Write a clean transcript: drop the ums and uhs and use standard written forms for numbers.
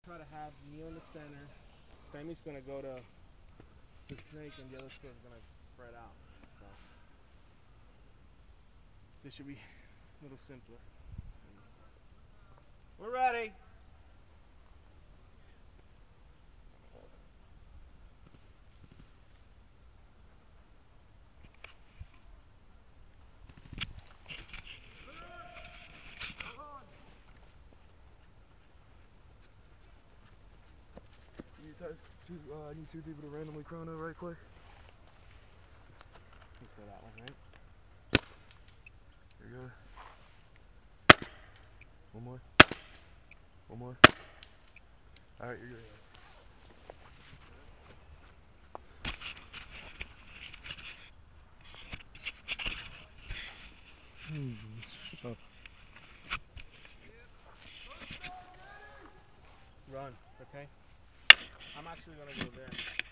try to have me in the center. Femi's gonna go to the snake and the other squirt's gonna spread out. So this should be a little simpler. We're ready. I need two people to randomly chrono right quick. Let's go that one, right? There you go. One more. One more. Alright, you're good. Shut up. Run, okay? I'm actually gonna go there.